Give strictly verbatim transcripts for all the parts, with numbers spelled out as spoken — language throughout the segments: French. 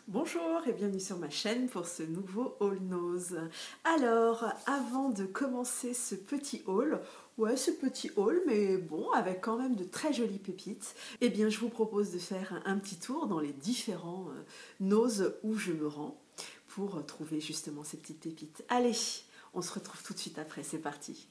Bonjour et bienvenue sur ma chaîne pour ce nouveau haul nose. Alors, avant de commencer ce petit haul, ouais ce petit haul mais bon avec quand même de très jolies pépites, eh bien je vous propose de faire un petit tour dans les différents euh, noses où je me rends pour trouver justement ces petites pépites. Allez, on se retrouve tout de suite après, c'est parti.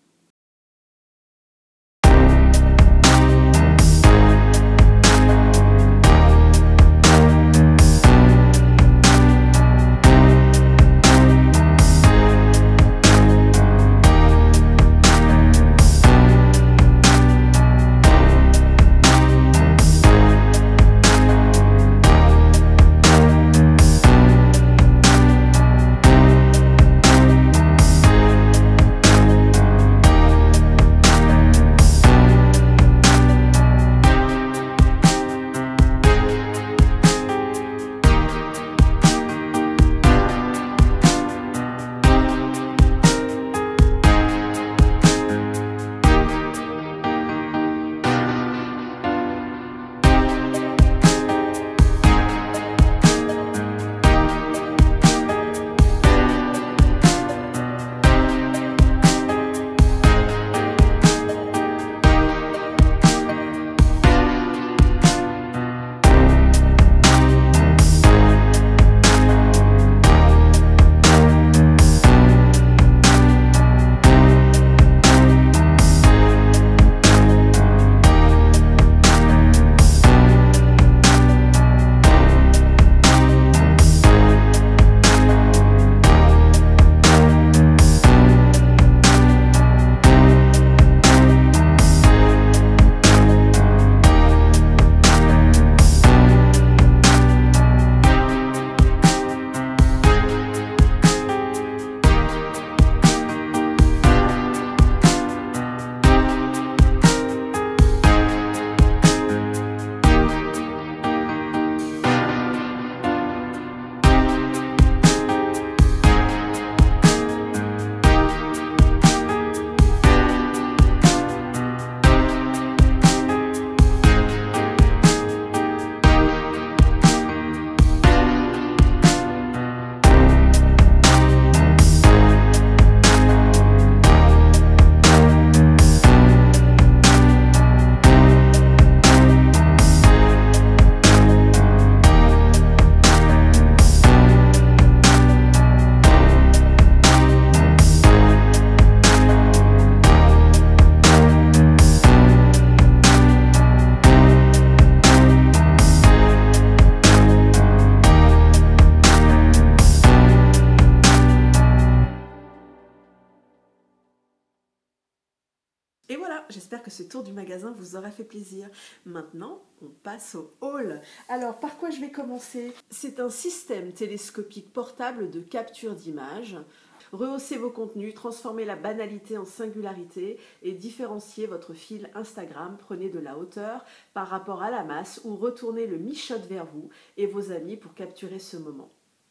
Et voilà, j'espère que ce tour du magasin vous aura fait plaisir. Maintenant, on passe au haul. Alors, par quoi je vais commencer? C'est un système télescopique portable de capture d'images. Rehaussez vos contenus, transformez la banalité en singularité et différenciez votre fil Instagram. Prenez de la hauteur par rapport à la masse ou retournez le mi-shot vers vous et vos amis pour capturer ce moment.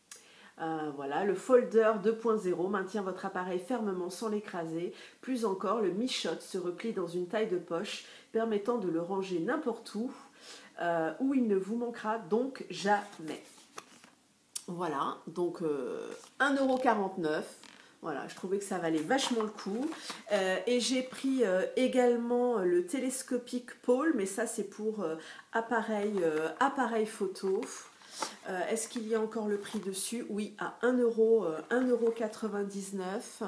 Euh, voilà, le folder deux point zéro maintient votre appareil fermement sans l'écraser. Plus encore, le Mi-Shot se replie dans une taille de poche permettant de le ranger n'importe où, euh, où il ne vous manquera donc jamais. Voilà, donc euh, un euro quarante-neuf. Voilà, je trouvais que ça valait vachement le coup. Euh, et j'ai pris euh, également le télescopique Paul, mais ça c'est pour euh, appareil, euh, appareil photo. Euh, Est-ce qu'il y a encore le prix dessus? Oui, à un euro quatre-vingt-dix-neuf.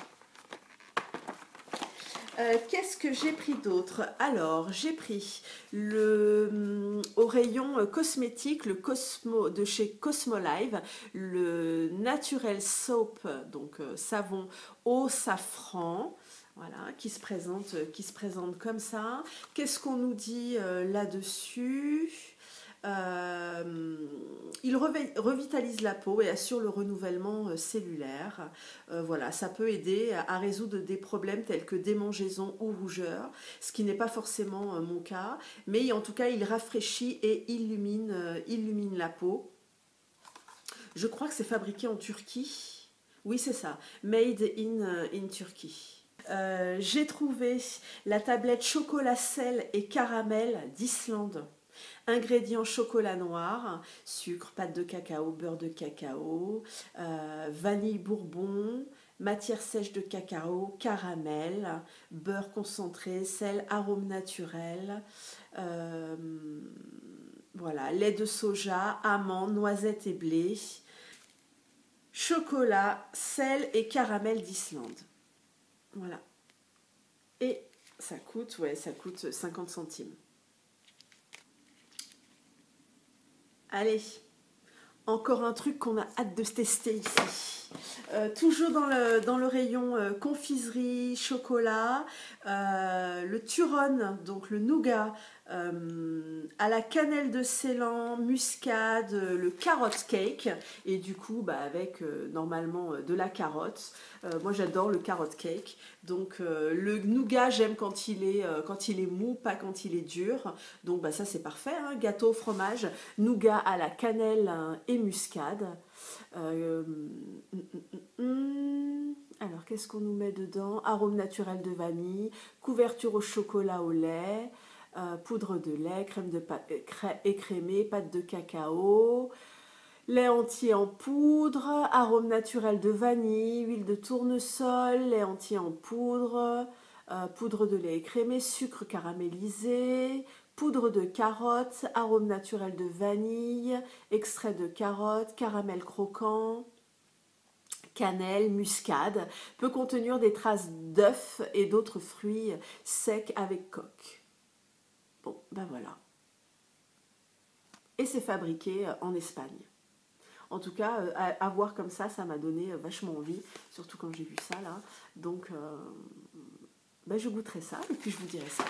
Euh, Qu'est-ce que j'ai pris d'autre? Alors, j'ai pris le, au rayon cosmétique, le Cosmo de chez Cosmolive, le Natural Soap, donc euh, savon au safran. Voilà, qui se présente, qui se présente comme ça. Qu'est-ce qu'on nous dit euh, là-dessus? Euh, il revitalise la peau et assure le renouvellement cellulaire. Euh, voilà, ça peut aider à résoudre des problèmes tels que démangeaisons ou rougeurs, ce qui n'est pas forcément mon cas, mais en tout cas il rafraîchit et illumine, euh, illumine la peau. Je crois que c'est fabriqué en Turquie. Oui, c'est ça, made in, in Turkey. Euh, j'ai trouvé la tablette chocolat sel et caramel d'Islande. Ingrédients chocolat noir, sucre, pâte de cacao, beurre de cacao, euh, vanille bourbon, matière sèche de cacao, caramel, beurre concentré, sel, arôme naturel, euh, voilà, lait de soja, amandes, noisettes et blé, chocolat, sel et caramel d'Islande. Voilà. Et ça coûte, ouais, ça coûte cinquante centimes. Allez, encore un truc qu'on a hâte de tester ici. Euh, toujours dans le, dans le rayon euh, confiserie, chocolat, euh, le Turon, donc le nougat, euh, à la cannelle de Ceylan, muscade, le carrot cake, et du coup bah, avec euh, normalement euh, de la carotte. Euh, moi j'adore le carrot cake, donc euh, le nougat j'aime quand il est euh, quand il est mou, pas quand il est dur, donc bah, ça c'est parfait, hein. Gâteau au fromage, nougat à la cannelle hein, et muscade. Euh, hum, hum, hum. Alors qu'est-ce qu'on nous met dedans? Arôme naturel de vanille, couverture au chocolat au lait, euh, poudre de lait, crème de pâte écrémée, pâte de cacao, lait entier en poudre, arôme naturel de vanille, huile de tournesol, lait entier en poudre, euh, poudre de lait écrémé, sucre caramélisé, poudre de carotte, arôme naturel de vanille, extrait de carotte, caramel croquant, cannelle, muscade, peut contenir des traces d'œufs et d'autres fruits secs avec coque. Bon, ben voilà. Et c'est fabriqué en Espagne. En tout cas, à, à voir comme ça, ça m'a donné vachement envie, surtout quand j'ai vu ça là. Donc, euh, ben je goûterai ça et puis je vous dirai ça.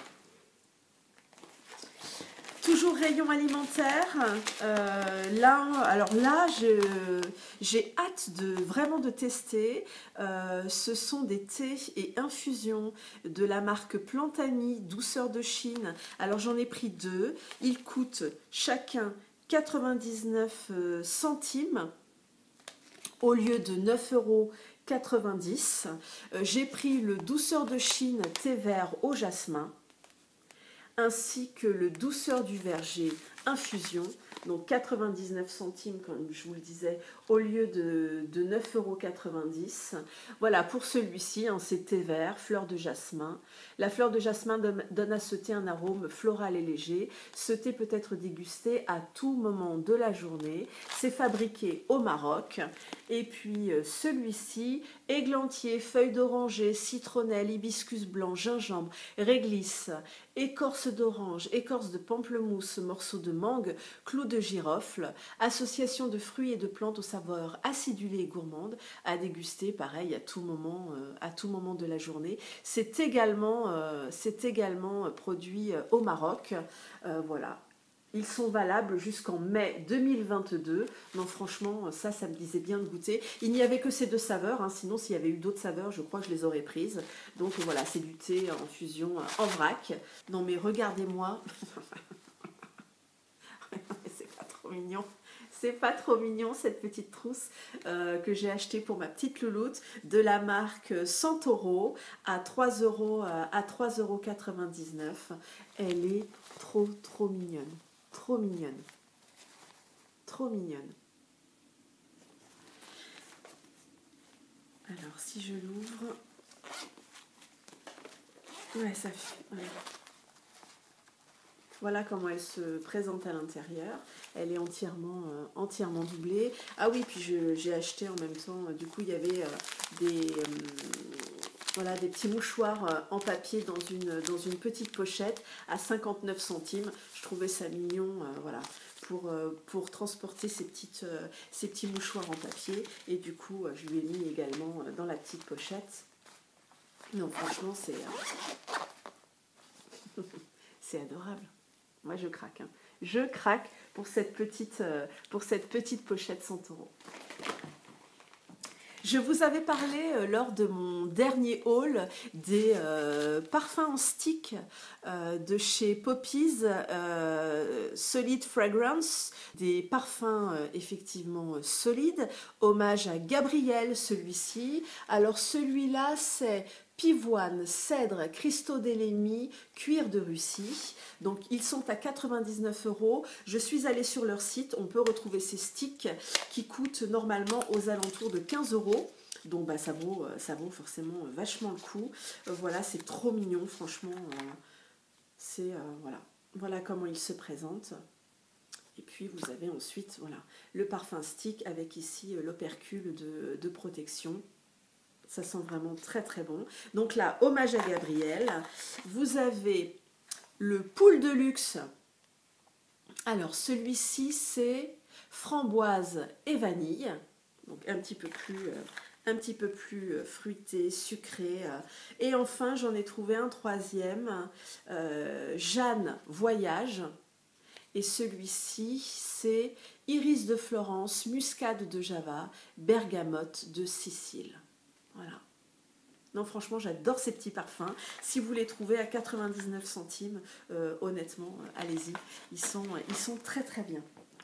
Toujours rayon alimentaire. Euh, là, alors là, j'ai hâte de vraiment de tester. Euh, ce sont des thés et infusions de la marque Plantani, douceur de Chine. Alors j'en ai pris deux. Ils coûtent chacun quatre-vingt-dix-neuf centimes au lieu de neuf euros quatre-vingt-dix. Euh, j'ai pris le douceur de Chine thé vert au jasmin, ainsi que le douceur du verger infusion, donc quatre-vingt-dix-neuf centimes comme je vous le disais au lieu de, de neuf euros quatre-vingt-dix. Voilà, pour celui-ci, hein, c'est thé vert, fleur de jasmin. La fleur de jasmin donne, donne à ce thé un arôme floral et léger. Ce thé peut être dégusté à tout moment de la journée. C'est fabriqué au Maroc. Et puis euh, celui-ci, églantier, feuilles d'oranger, citronnelle, hibiscus blanc, gingembre, réglisse, écorce d'orange, écorce de pamplemousse, morceaux de mangue, clous de girofle, association de fruits et de plantes aux saveurs acidulées et gourmandes, à déguster pareil à tout moment, euh, à tout moment de la journée. C'est également, euh, c'est également produit au Maroc. Euh, voilà. Ils sont valables jusqu'en mai deux mille vingt-deux. Non, franchement, ça, ça me disait bien de goûter. Il n'y avait que ces deux saveurs. Hein. Sinon, s'il y avait eu d'autres saveurs, je crois que je les aurais prises. Donc voilà, c'est du thé en fusion en vrac. Non, mais regardez-moi. C'est pas trop mignon. C'est pas trop mignon cette petite trousse euh, que j'ai achetée pour ma petite louloute de la marque Santoro à trois euros quatre-vingt-dix-neuf. Elle est trop trop mignonne. Trop mignonne. Trop mignonne. Alors si je l'ouvre. Ouais, ça fait. Ouais. Voilà comment elle se présente à l'intérieur. Elle est entièrement, euh, entièrement doublée. Ah oui, puis j'ai acheté en même temps, euh, du coup il y avait euh, des, euh, voilà, des petits mouchoirs euh, en papier dans une, dans une petite pochette à cinquante-neuf centimes. Je trouvais ça mignon, euh, voilà, pour, euh, pour transporter ces, petites, euh, ces petits mouchoirs en papier. Et du coup, euh, je lui ai mis également euh, dans la petite pochette. Non, franchement, c'est euh... c'est adorable. Moi, je craque. Hein. Je craque pour cette petite, euh, pour cette petite pochette cent euros. Je vous avais parlé euh, lors de mon dernier haul des euh, parfums en stick euh, de chez Poppies euh, Solid Fragrance, des parfums euh, effectivement euh, solides. Hommage à Gabriel, celui-ci. Alors celui-là, c'est pivoine, cèdre, cristaux d'élémie, cuir de Russie. Donc ils sont à quatre-vingt-dix-neuf euros. Je suis allée sur leur site, on peut retrouver ces sticks qui coûtent normalement aux alentours de quinze euros. Donc bah, ça, vaut, ça vaut forcément vachement le coup. Euh, voilà, c'est trop mignon, franchement. Euh, c'est euh, voilà. Voilà comment il se présente. Et puis vous avez ensuite voilà, le parfum stick avec ici l'opercule de, de protection. Ça sent vraiment très très bon. Donc là, hommage à Gabriel. Vous avez le pool de luxe. Alors celui-ci c'est framboise et vanille. Donc un petit peu plus... Euh, un petit peu plus fruité, sucré. Et enfin, j'en ai trouvé un troisième, euh, Jeanne Voyage. Et celui-ci, c'est Iris de Florence, Muscade de Java, Bergamote de Sicile. Voilà. Non, franchement, j'adore ces petits parfums. Si vous les trouvez à quatre-vingt-dix-neuf centimes, euh, honnêtement, euh, allez-y. Ils sont, ils sont très très bien.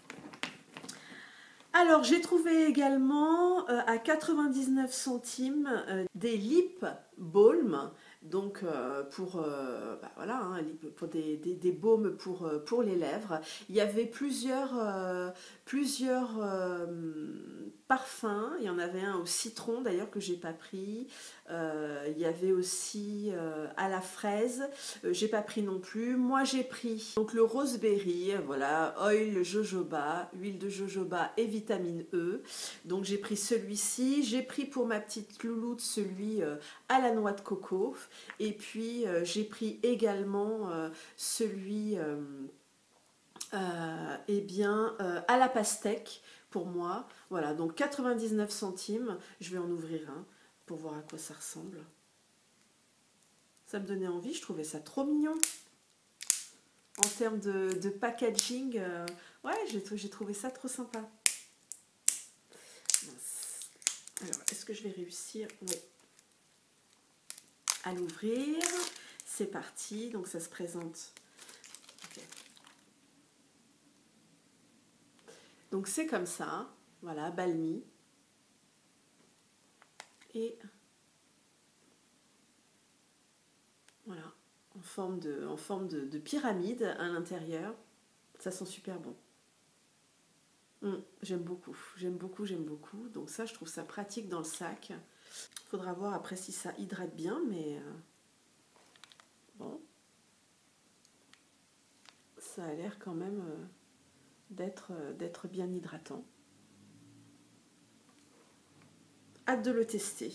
Alors, j'ai trouvé également euh, à quatre-vingt-dix-neuf centimes euh, des lip balm, donc euh, pour, euh, bah voilà, hein, pour des, des, des baumes pour, euh, pour les lèvres. Il y avait plusieurs, euh, plusieurs euh, parfums. Il y en avait un au citron d'ailleurs que j'ai pas pris. Euh, il y avait aussi euh, à la fraise. Euh, j'ai pas pris non plus. Moi, j'ai pris donc le roseberry, voilà, oil jojoba, huile de jojoba et vitamine E. Donc j'ai pris celui-ci. J'ai pris pour ma petite louloute celui euh, à la noix de coco. Et puis euh, j'ai pris également euh, celui euh, euh, eh bien, euh, à la pastèque pour moi. Voilà, donc quatre-vingt-dix-neuf centimes. Je vais en ouvrir un pour voir à quoi ça ressemble. Ça me donnait envie, je trouvais ça trop mignon. En termes de, de packaging, euh, ouais, j'ai trouvé ça trop sympa. Alors, est-ce que je vais réussir? Oui. À l'ouvrir. C'est parti, donc ça se présente. Okay. Donc c'est comme ça, voilà, balmy. Et voilà, en forme de, en forme de, de pyramide à l'intérieur. Ça sent super bon. Mmh, j'aime beaucoup, j'aime beaucoup, j'aime beaucoup. Donc ça, je trouve ça pratique dans le sac. Faudra voir après si ça hydrate bien, mais euh, bon. Ça a l'air quand même euh, d'être euh, d'être bien hydratant. Hâte de le tester.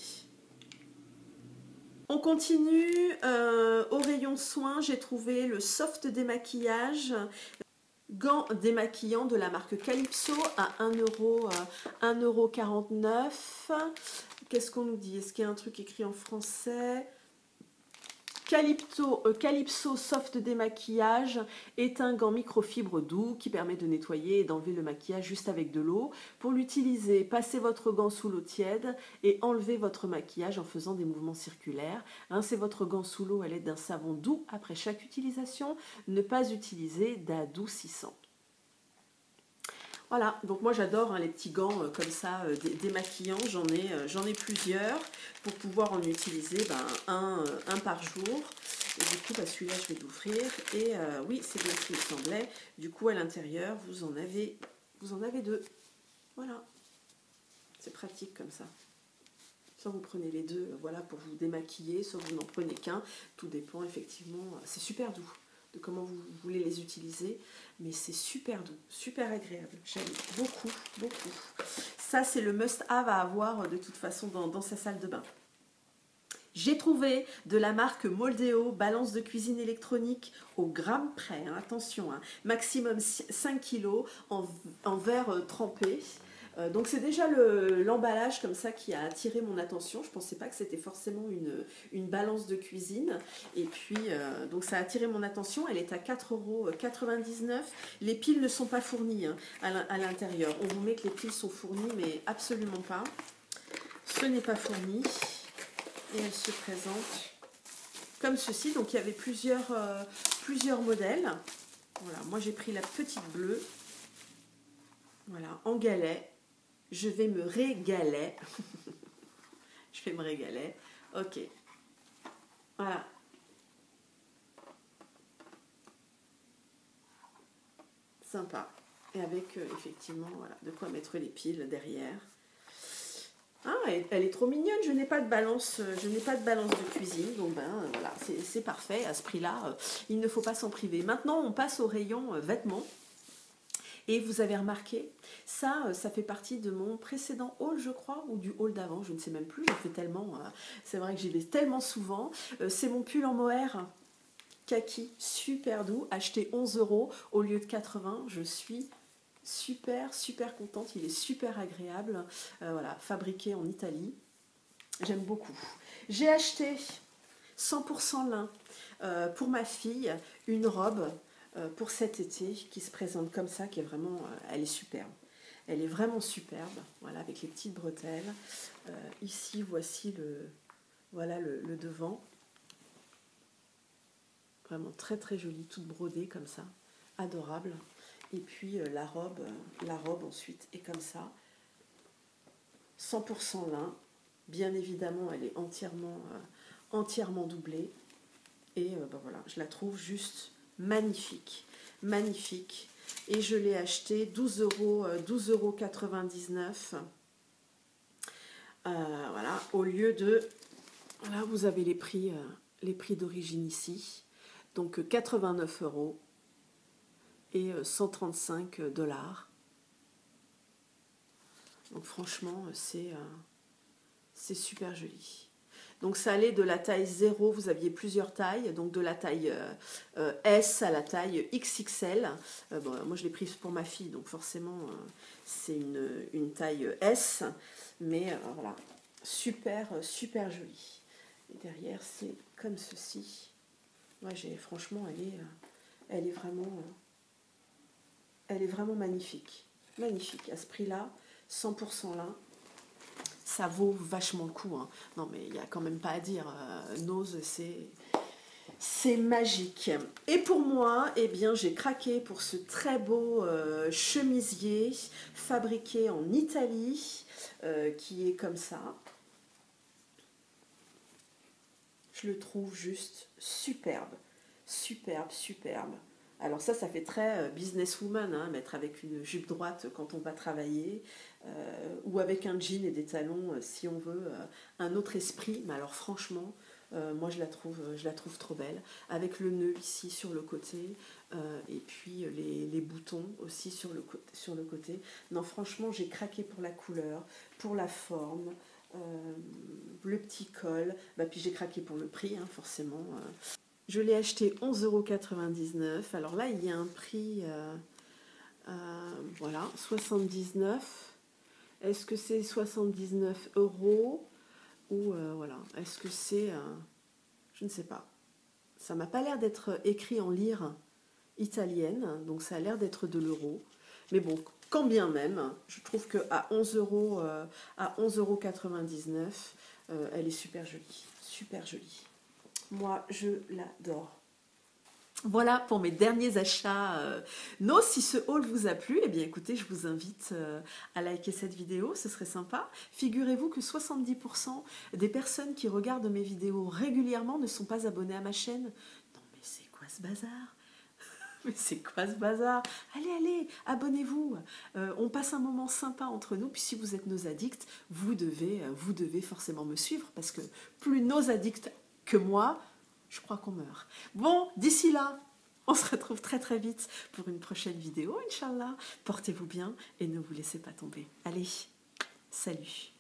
On continue, euh, au rayon soins, j'ai trouvé le soft démaquillage, gants démaquillants de la marque Calypso à un euro quarante-neuf. Qu'est-ce qu'on nous dit? Est-ce qu'il y a un truc écrit en français? Calypso, euh, Calypso Soft Démaquillage est un gant microfibre doux qui permet de nettoyer et d'enlever le maquillage juste avec de l'eau. Pour l'utiliser, passez votre gant sous l'eau tiède et enlevez votre maquillage en faisant des mouvements circulaires. Rincez votre gant sous l'eau à l'aide d'un savon doux après chaque utilisation. Ne pas utiliser d'adoucissant. Voilà, donc moi j'adore hein, les petits gants euh, comme ça, euh, démaquillants, j'en ai, euh, j'en ai plusieurs pour pouvoir en utiliser ben, un, euh, un par jour. Et du coup, bah, celui-là je vais l'ouvrir. Et euh, oui, c'est bien ce qu'il me semblait. Du coup, à l'intérieur, vous en avez, vous en avez deux. Voilà, c'est pratique comme ça. Soit vous prenez les deux, voilà, pour vous démaquiller, soit vous n'en prenez qu'un. Tout dépend effectivement. C'est super doux de comment vous voulez les utiliser, mais c'est super doux, super agréable. J'aime beaucoup, beaucoup. Ça, c'est le must-have à avoir de toute façon dans, dans sa salle de bain. J'ai trouvé de la marque Moldeo, balance de cuisine électronique au gramme près, hein, attention, hein, maximum cinq kilos en, en verre trempé. Euh, donc c'est déjà l'emballage comme ça qui a attiré mon attention. Je ne pensais pas que c'était forcément une, une balance de cuisine. Et puis, euh, donc ça a attiré mon attention. Elle est à quatre euros quatre-vingt-dix-neuf. Les piles ne sont pas fournies hein, à l'intérieur. On vous met que les piles sont fournies, mais absolument pas. Ce n'est pas fourni. Et elle se présente comme ceci. Donc il y avait plusieurs, euh, plusieurs modèles. Voilà, moi j'ai pris la petite bleue. Voilà, en galet. Je vais me régaler. Je vais me régaler. Ok. Voilà. Sympa. Et avec, euh, effectivement, voilà, de quoi mettre les piles derrière. Ah, elle, elle est trop mignonne. Je n'ai pas de balance, euh, je n'ai pas de balance de cuisine. Donc, ben, euh, voilà, c'est parfait. À ce prix-là, euh, il ne faut pas s'en priver. Maintenant, on passe au rayon euh, vêtements. Et vous avez remarqué, ça, euh, ça fait partie de mon précédent haul, je crois, ou du haul d'avant, je ne sais même plus. J'en fais tellement, euh, c'est vrai que j'y vais tellement souvent. Euh, c'est mon pull en mohair kaki, super doux, acheté onze euros au lieu de quatre-vingts. Je suis super, super contente. Il est super agréable. Euh, voilà, fabriqué en Italie. J'aime beaucoup. J'ai acheté cent pour cent lin euh, pour ma fille, une robe euh, pour cet été qui se présente comme ça, qui est vraiment, euh, elle est superbe. Elle est vraiment superbe, voilà, avec les petites bretelles. Euh, ici, voici le, voilà le, le devant. Vraiment très très jolie, toute brodée comme ça, adorable. Et puis euh, la robe, euh, la robe ensuite est comme ça, cent pour cent lin. Bien évidemment, elle est entièrement, euh, entièrement doublée. Et euh, ben voilà, je la trouve juste magnifique, magnifique. Et je l'ai acheté douze euros quatre-vingt-dix-neuf. Euh, voilà, au lieu de, là vous avez les prix, euh, les prix d'origine ici. Donc quatre-vingt-neuf euros et cent trente-cinq dollars. Donc franchement, c'est euh, c'est super joli. Donc ça allait de la taille zéro, vous aviez plusieurs tailles, donc de la taille euh, euh, S à la taille X X L. Euh, bon, moi je l'ai prise pour ma fille, donc forcément euh, c'est une, une taille S, mais euh, voilà, super, super joli. Et derrière c'est comme ceci. Moi j'ai, franchement, elle est, elle est vraiment, euh, elle est vraiment magnifique, magnifique à ce prix-là, cent pour cent lin. Ça vaut vachement le coup, hein. Non mais il n'y a quand même pas à dire, euh, Nose c'est c'est magique. Et pour moi, eh bien j'ai craqué pour ce très beau euh, chemisier fabriqué en Italie, euh, qui est comme ça. Je le trouve juste superbe, superbe, superbe. Alors ça, ça fait très euh, businesswoman, hein, mettre avec une jupe droite quand on va travailler, euh, ou avec un jean et des talons euh, si on veut euh, un autre esprit. Mais alors franchement, euh, moi je la trouve, je la trouve trop belle, avec le nœud ici sur le côté, euh, et puis les, les boutons aussi sur le, sur le côté. Non, franchement, j'ai craqué pour la couleur, pour la forme. Euh, le petit col, bah, puis j'ai craqué pour le prix, hein, forcément. Euh. Je l'ai acheté onze euros quatre-vingt-dix-neuf. Alors là, il y a un prix, euh, euh, voilà, soixante-dix-neuf. Est-ce que c'est soixante-dix-neuf euros ou euh, voilà, est-ce que c'est, euh, je ne sais pas. Ça m'a pas l'air d'être écrit en lire italienne, donc ça a l'air d'être de l'euro. Mais bon, quand bien même, je trouve qu'à onze euros, euh, à onze euros quatre-vingt-dix-neuf, euh, elle est super jolie, super jolie. Moi, je l'adore. Voilà pour mes derniers achats. Euh, non, si ce haul vous a plu, eh bien écoutez, je vous invite euh, à liker cette vidéo, ce serait sympa. Figurez-vous que soixante-dix pour cent des personnes qui regardent mes vidéos régulièrement ne sont pas abonnées à ma chaîne. Non mais c'est quoi ce bazar ? Mais c'est quoi ce bazar? Allez, allez, abonnez-vous. Euh, on passe un moment sympa entre nous. Puis si vous êtes nos addicts, vous devez, vous devez forcément me suivre. Parce que plus nos addicts que moi, je crois qu'on meurt. Bon, d'ici là, on se retrouve très très vite pour une prochaine vidéo, Inch'Allah. Portez-vous bien et ne vous laissez pas tomber. Allez, salut.